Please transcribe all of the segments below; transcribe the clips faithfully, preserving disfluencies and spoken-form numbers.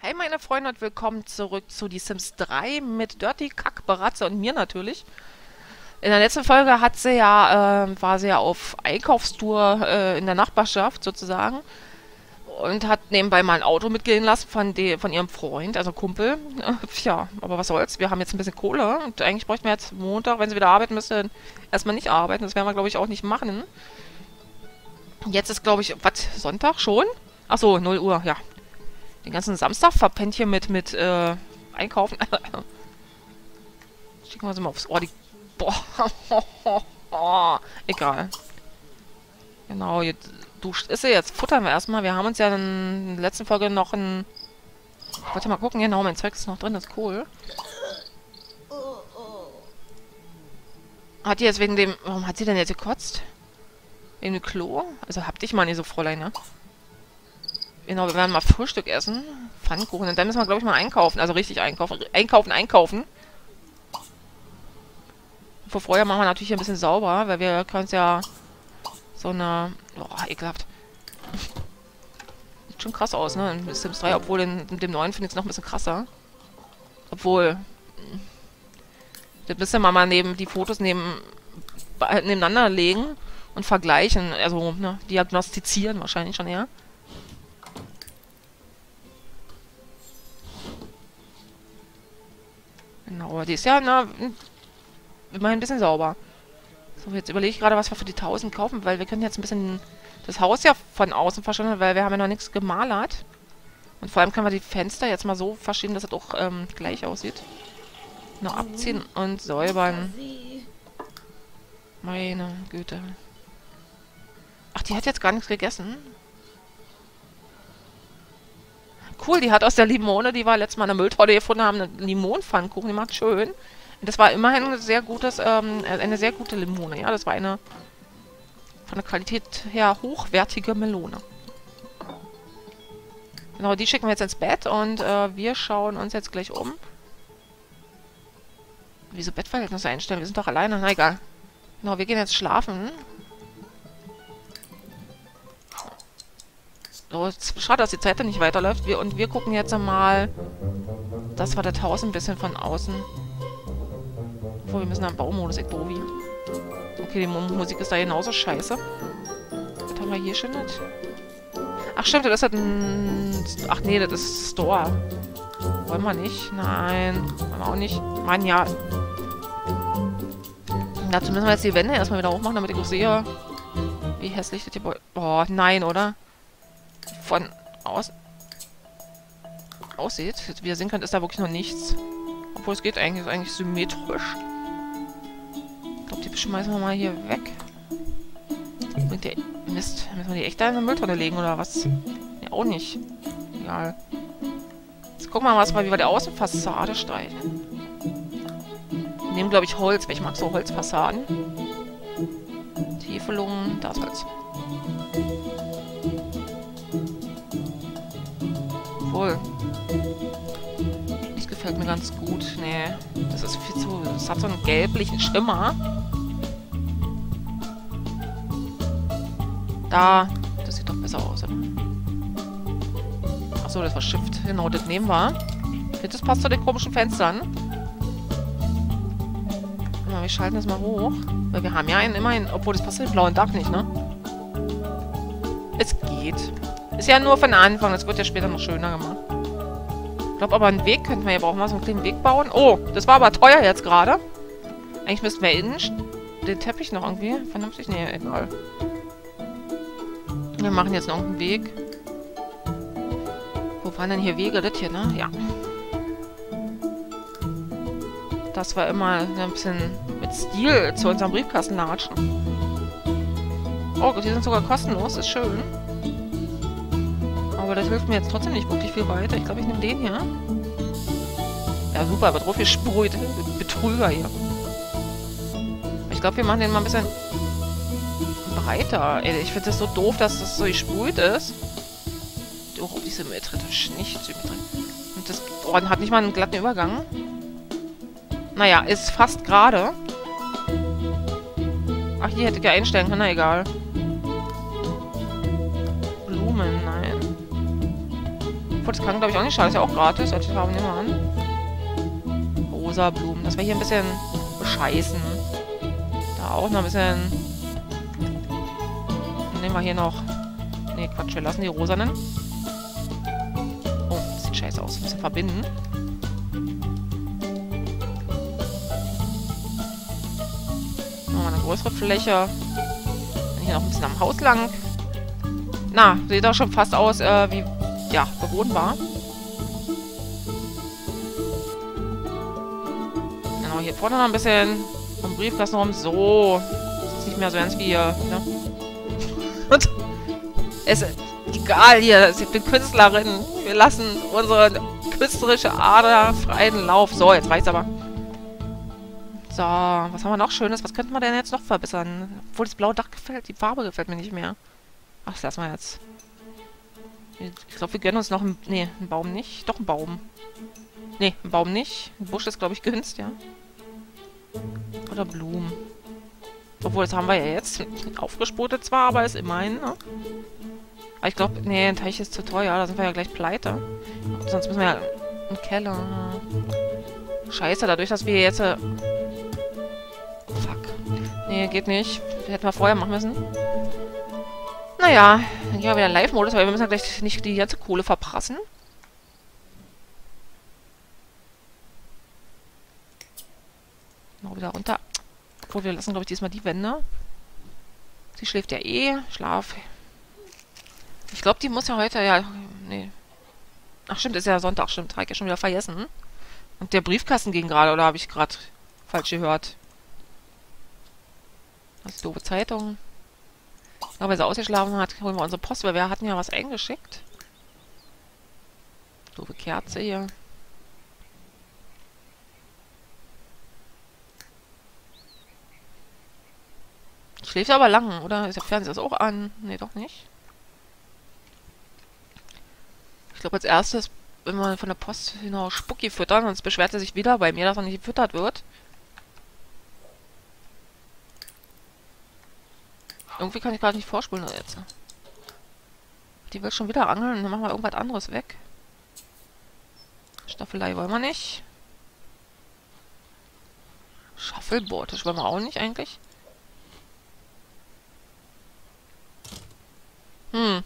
Hey meine Freunde und willkommen zurück zu Die Sims drei mit Dirty, Kack, Baratze und mir natürlich. In der letzten Folge hat sie ja, äh, war sie ja auf Einkaufstour äh, in der Nachbarschaft sozusagen und hat nebenbei mal ein Auto mitgehen lassen von, de von ihrem Freund, also Kumpel. Äh, ja, aber was soll's, wir haben jetzt ein bisschen Kohle und eigentlich bräuchten wir jetzt Montag, wenn sie wieder arbeiten müsste, erstmal nicht arbeiten. Das werden wir glaube ich auch nicht machen. Jetzt ist glaube ich, was, Sonntag schon? Achso, null Uhr, ja. Den ganzen Samstag verpennt hier mit, mit äh, Einkaufen. Schicken wir sie mal aufs Ohr. Die Boah. Egal. Genau, jetzt duscht ist sie jetzt. Futtern wir erstmal. Wir haben uns ja in der letzten Folge noch ein... Wollt ihr mal gucken? Genau, mein Zeug ist noch drin. Das ist cool. Hat die jetzt wegen dem... Warum hat sie denn jetzt gekotzt? Wegen dem Klo? Also habt ich mal nicht so, Fräulein, ne? Genau, wir werden mal Frühstück essen. Pfannkuchen. Und dann müssen wir, glaube ich, mal einkaufen. Also richtig einkaufen. Einkaufen, einkaufen. Vor vorher machen wir natürlich hier ein bisschen sauber, weil wir können es ja so eine... Boah, ekelhaft. Sieht schon krass aus, ne? In Sims drei, obwohl in, in dem neuen finde ich es noch ein bisschen krasser. Obwohl... Das müssen wir mal neben die Fotos neben, nebeneinander legen und vergleichen. Also, ne, diagnostizieren wahrscheinlich schon eher. Genau, die ist ja, na, immerhin ein bisschen sauber. So, jetzt überlege ich gerade, was wir für die tausend kaufen, weil wir können jetzt ein bisschen das Haus ja von außen verschönern, weil wir haben ja noch nichts gemalert. Und vor allem können wir die Fenster jetzt mal so verschieben, dass es auch ähm, gleich aussieht. Noch abziehen und säubern. Meine Güte. Ach, die hat jetzt gar nichts gegessen. Cool, die hat aus der Limone, die wir letztes Mal in der Mülltonne gefunden haben, einen Limonenpfannkuchen, die macht schön. Das war immerhin ein sehr gutes, ähm, eine sehr gute Limone, ja. Das war eine von der Qualität her hochwertige Melone. Genau, die schicken wir jetzt ins Bett und äh, wir schauen uns jetzt gleich um. Wieso Bettverhältnisse einstellen? Wir sind doch alleine. Na egal. Genau, wir gehen jetzt schlafen. So, schade, dass die Zeit dann nicht weiterläuft. Wir, und wir gucken jetzt mal, dass wir das Haus ein bisschen von außen... Obwohl, wir müssen am Baumodus, ich doofi. Okay, die Musik ist da genauso scheiße. Was haben wir hier schon nicht? Ach stimmt, das ist ein... Ach nee, das ist Store. Wollen wir nicht? Nein, wollen wir auch nicht. Mann, ja. Dazu müssen wir jetzt die Wände erstmal wieder hochmachen, damit ich auch sehe, wie hässlich das hier... Oh, nein, oder? Von aus... aussieht. Wie ihr sehen könnt, ist da wirklich noch nichts. Obwohl es geht eigentlich, ist eigentlich symmetrisch. Ich glaube, die schmeißen wir mal hier weg. Bringt der Mist. Müssen wir die echt da in der Mülltonne legen, oder was? Ja, auch nicht. Egal. Jetzt gucken wir mal, was wir, wie wir die Außenfassade streichen. Wir nehmen, glaube ich, Holz, weil ich mag so Holzfassaden. Täfelungen, da ist Holz. Obwohl. Das gefällt mir ganz gut. Nee, das ist viel zu... Das hat so einen gelblichen Schimmer. Da. Das sieht doch besser aus, oder? Achso, das war Shift. Genau, das nehmen wir. Das passt zu den komischen Fenstern. Ja, wir schalten das mal hoch. Weil wir haben ja einen immerhin... Obwohl, das passt zu dem blauen Dach nicht, ne? Es geht. Ist ja nur von Anfang. Das wird ja später noch schöner gemacht. Ich glaube, aber einen Weg könnten wir ja brauchen. Wir so einen kleinen Weg bauen. Oh, das war aber teuer jetzt gerade. Eigentlich müssten wir innen den Teppich noch irgendwie vernünftig... Nee, egal. Wir machen jetzt noch einen Weg. Wo waren denn hier Wege? Das hier, ne? Ja. Das war immer ein bisschen mit Stil zu unserem Briefkasten latschen. Oh, die sind sogar kostenlos. Ist schön. Aber das hilft mir jetzt trotzdem nicht wirklich viel weiter. Ich glaube, ich nehme den hier. Ja, super. Aber drauf gesprüht. Betrüger hier. Ich glaube, wir machen den mal ein bisschen breiter. Ey, ich finde das so doof, dass das so gesprüht ist. Oh, die Symmetrie. Das ist nicht Symmetrie. Und das oh, hat nicht mal einen glatten Übergang. Naja, ist fast gerade. Ach, hier hätte ich ja einstellen können. Na, egal. Blumen, nein. Obwohl, das kann, glaube ich, auch nicht schade. Ist ja auch gratis. Solche Farben nehmen wir an. Rosa Blumen. Das wäre hier ein bisschen bescheißen. Da auch noch ein bisschen... Dann nehmen wir hier noch... Ne, Quatsch. Wir lassen die rosanen. Oh, das sieht scheiße aus. Ein bisschen verbinden. Machen wir eine größere Fläche. Dann hier noch ein bisschen am Haus lang. Na, sieht doch schon fast aus, äh, wie, ja, bewohnbar. Genau, hier vorne noch ein bisschen vom Briefkasten rum. So. Das ist nicht mehr so ernst wie hier, ne? Und es ist egal hier, ich bin Künstlerin. Wir lassen unsere künstlerische Ader freien Lauf. So, jetzt reicht's aber. So, was haben wir noch Schönes? Was könnten wir denn jetzt noch verbessern? Obwohl das blaue Dach gefällt, die Farbe gefällt mir nicht mehr. Ach, das lassen wir jetzt. Ich glaube, wir gönnen uns noch einen... Nee, einen Baum nicht. Doch, einen Baum. Nee, einen Baum nicht. Ein Busch ist, glaube ich, günst, ja. Oder Blumen. Obwohl, das haben wir ja jetzt. Aufgesputet zwar, aber ist immerhin, ne? Aber ich glaube, nee, ein Teich ist zu teuer. Da sind wir ja gleich pleite. Sonst müssen wir ja... Einen Keller. Scheiße, dadurch, dass wir jetzt... Äh Fuck. Nee, geht nicht. Das hätten wir vorher machen müssen. Naja, dann gehen wir wieder in Live-Modus, weil wir müssen ja gleich nicht die ganze Kohle verprassen. Mal wieder runter. Obwohl, wir lassen, glaube ich, diesmal die Wände. Sie schläft ja eh. Schlaf. Ich glaube, die muss ja heute, ja... Nee. Ach, stimmt, ist ja Sonntag, stimmt. Habe ich ja schon wieder vergessen. Und der Briefkasten ging gerade, oder habe ich gerade falsch gehört? Das ist doofe Zeitung. Ja, weil sie ausgeschlafen hat, holen wir unsere Post, weil wir hatten ja was eingeschickt. Doofe Kerze hier. Schläft aber lang, oder? Ist der Fernseher auch an? Nee, doch nicht. Ich glaube, als erstes, wenn wir von der Post genau Spucki füttern, sonst beschwert er sich wieder bei mir, dass er nicht gefüttert wird. Irgendwie kann ich gerade nicht vorspulen jetzt. Die will schon wieder angeln. Dann machen wir irgendwas anderes weg. Staffelei wollen wir nicht. Schaffelboot, das wollen wir auch nicht eigentlich. Hm.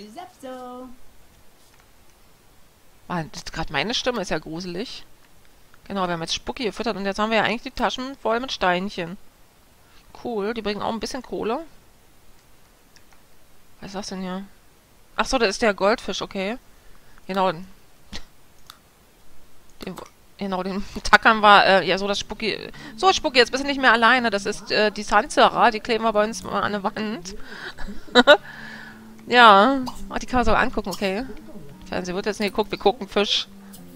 Ah, gerade meine Stimme ist ja gruselig. Genau, wir haben jetzt Spucki gefüttert und jetzt haben wir ja eigentlich die Taschen voll mit Steinchen. Cool, die bringen auch ein bisschen Kohle. Was ist das denn hier? Achso, das ist der Goldfisch, okay. Genau. Den, genau, den tackern wir, äh, ja, so das Spucki. So, Spucki, jetzt bist du nicht mehr alleine. Das ist äh, die Sanzera, die kleben wir bei uns mal an der Wand. Ja. Ach, die kann man so angucken, okay. Fernsehen wird jetzt nicht geguckt, wir gucken Fisch.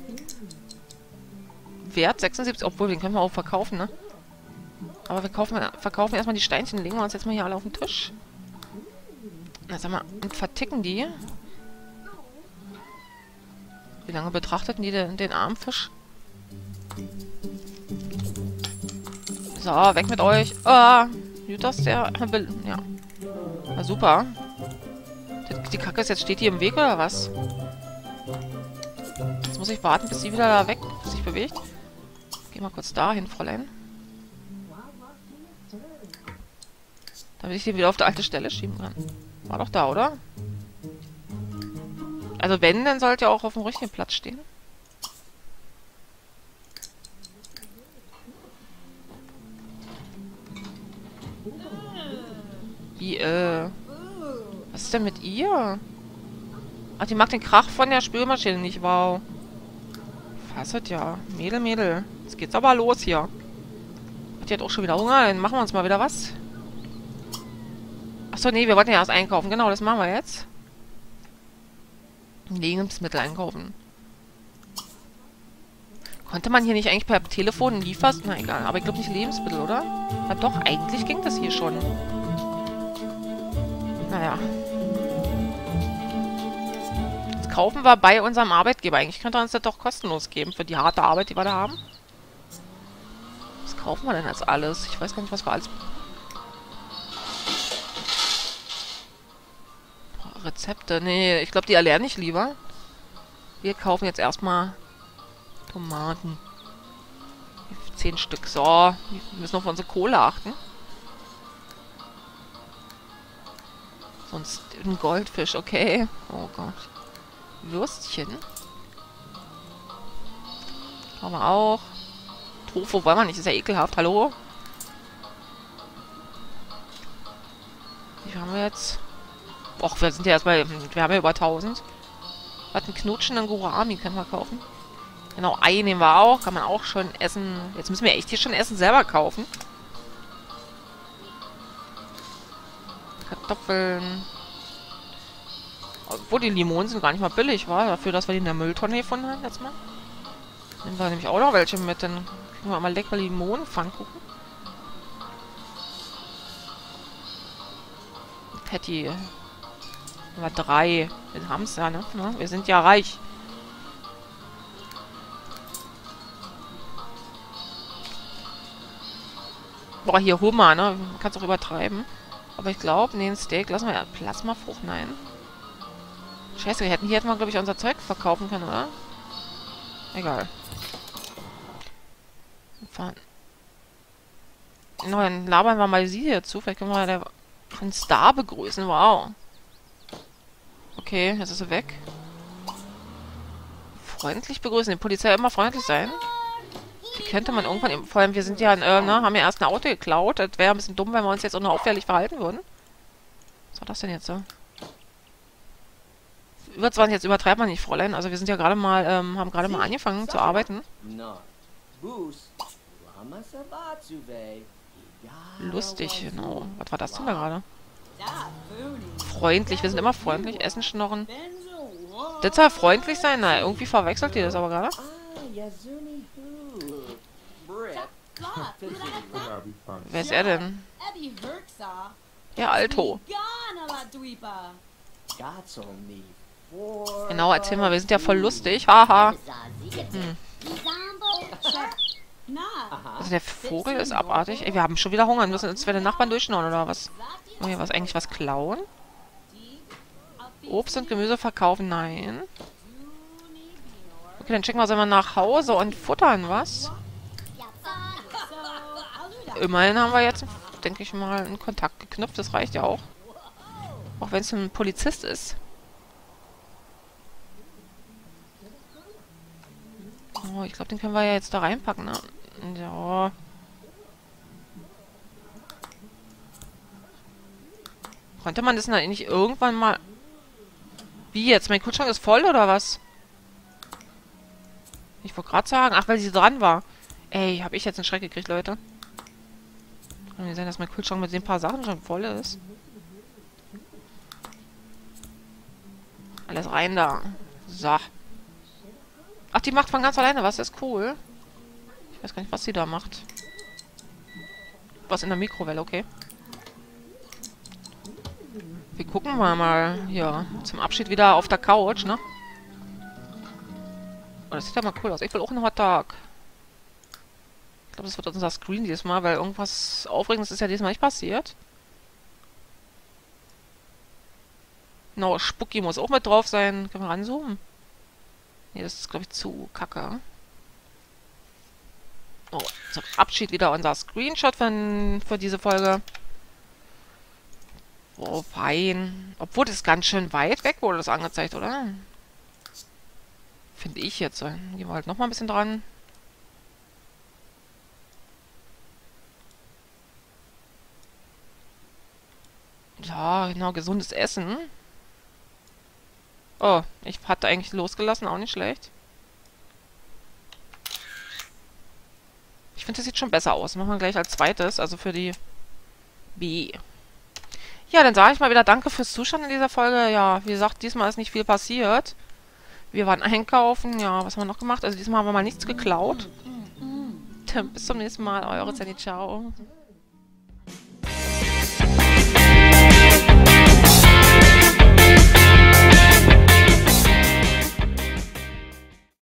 Wert sechsundsiebzig, obwohl, den können wir auch verkaufen, ne? Aber wir kaufen, verkaufen erstmal die Steinchen, legen wir uns jetzt mal hier alle auf den Tisch. Na, sag mal, und verticken die? Wie lange betrachteten die den, den armen Fisch? So, weg mit euch. Ah, gut, dass der... Ja. Na, super. Die, die Kacke ist jetzt, steht die im Weg, oder was? Jetzt muss ich warten, bis sie wieder da weg sich bewegt. Geh mal kurz dahin, Fräulein. Damit ich den wieder auf die alte Stelle schieben kann. War doch da, oder? Also wenn, dann sollte er auch auf dem richtigen Platz stehen. Wie, äh... Was ist denn mit ihr? Ach, die mag den Krach von der Spülmaschine nicht, wow. Fasset ja. Mädel, Mädel. Jetzt geht's aber los hier. Die hat auch schon wieder Hunger, dann machen wir uns mal wieder was. Achso, nee, wir wollten ja erst einkaufen. Genau, das machen wir jetzt. Lebensmittel einkaufen. Konnte man hier nicht eigentlich per Telefon liefern? Na egal, aber ich glaube nicht Lebensmittel, oder? Na doch, eigentlich ging das hier schon. Naja. Jetzt kaufen wir bei unserem Arbeitgeber. Eigentlich könnte er uns das doch kostenlos geben für die harte Arbeit, die wir da haben. Was kaufen wir denn jetzt alles? Ich weiß gar nicht, was wir alles... Rezepte. Nee, ich glaube, die erlerne ich lieber. Wir kaufen jetzt erstmal Tomaten. Zehn Stück. So, wir müssen auf unsere Kohle achten. Sonst ein Goldfisch, okay. Oh Gott. Würstchen. Haben wir auch. Tofu wollen wir nicht, ist ja ekelhaft. Hallo? Wie viel haben wir jetzt? Och, wir sind ja erstmal. Wir haben ja über tausend. Was, einen knutschenden Gourami können wir kaufen. Genau, Ei nehmen wir auch. Kann man auch schon essen. Jetzt müssen wir echt hier schon Essen selber kaufen. Kartoffeln. Obwohl, die Limonen sind gar nicht mal billig, war dafür, dass wir die in der Mülltonne gefunden haben jetzt mal. Nehmen wir nämlich auch noch welche mit, dann kriegen wir mal leckere Limonenpfannkuchen. Patty. Aber drei. Wir haben es ja, ne? Wir sind ja reich. Boah, hier Hummer, ne? Man kann es auch übertreiben. Aber ich glaube, nee, ein Steak lassen wir ja. Plasmafrucht, nein. Scheiße, wir hätten hier hätten wir, glaube ich, unser Zeug verkaufen können, oder? Egal. Fahren. No, dann labern wir mal sie hier zu. Vielleicht können wir der einen Star begrüßen. Wow. Okay, jetzt ist sie weg. Freundlich begrüßen. Die Polizei immer freundlich sein. Die könnte man irgendwann... Eben, vor allem, wir sind ja, äh, ne, haben ja erst ein Auto geklaut. Das wäre ein bisschen dumm, wenn wir uns jetzt auch noch auffällig verhalten würden. Was war das denn jetzt so? Über zwanzig, jetzt übertreibt man nicht, Fräulein. Also wir sind ja gerade mal, ähm, haben gerade mal angefangen zu arbeiten. Lustig, genau. Was war das denn da gerade? Freundlich, wir sind immer freundlich. Essen, schnorren. Das soll freundlich sein? Na, irgendwie verwechselt ihr das aber gerade. Wer ist er denn? Ja, Alto. Genau, erzähl mal, wir sind ja voll lustig. Haha. Hm. Also der Vogel ist abartig. Ey, wir haben schon wieder Hunger. Wir müssen uns für den Nachbarn durchschnauen, oder was? Wollen wir was eigentlich was klauen? Obst und Gemüse verkaufen? Nein. Okay, dann schicken wir sie mal nach Hause und futtern, was? Immerhin haben wir jetzt, denke ich mal, einen Kontakt geknüpft. Das reicht ja auch. Auch wenn es ein Polizist ist. Oh, ich glaube, den können wir ja jetzt da reinpacken, ne? Ja. Konnte man das denn nicht irgendwann mal... Wie jetzt? Mein Kühlschrank ist voll, oder was? Ich wollte gerade sagen, ach, weil sie dran war. Ey, habe ich jetzt einen Schreck gekriegt, Leute. Kann nicht sein, dass mein Kühlschrank mit den paar Sachen schon voll ist. Alles rein da. So. Ach, die macht von ganz alleine was. Das ist cool. Ich weiß gar nicht, was sie da macht. Was in der Mikrowelle, okay. Wir gucken mal mal hier zum Abschied wieder auf der Couch, ne? Oh, das sieht ja mal cool aus. Ich will auch einen Hotdog. Ich glaube, das wird unser Screen dieses Mal, weil irgendwas Aufregendes ist ja diesmal nicht passiert. Genau, Spucki muss auch mit drauf sein. Können wir ranzoomen? Nee, das ist, glaube ich, zu kacke. Oh, zum Abschied wieder unser Screenshot für, für diese Folge. Oh, fein. Obwohl, das ist ganz schön weit weg wurde das angezeigt, oder? Finde ich jetzt. Gehen wir halt nochmal ein bisschen dran. Ja, genau, gesundes Essen. Oh, ich hatte eigentlich losgelassen, auch nicht schlecht. Ich finde, das sieht schon besser aus. Machen wir gleich als zweites, also für die B. Ja, dann sage ich mal wieder danke fürs Zuschauen in dieser Folge. Ja, wie gesagt, diesmal ist nicht viel passiert. Wir waren einkaufen. Ja, was haben wir noch gemacht? Also diesmal haben wir mal nichts geklaut. Bis zum nächsten Mal. Eure Sandy. Ciao.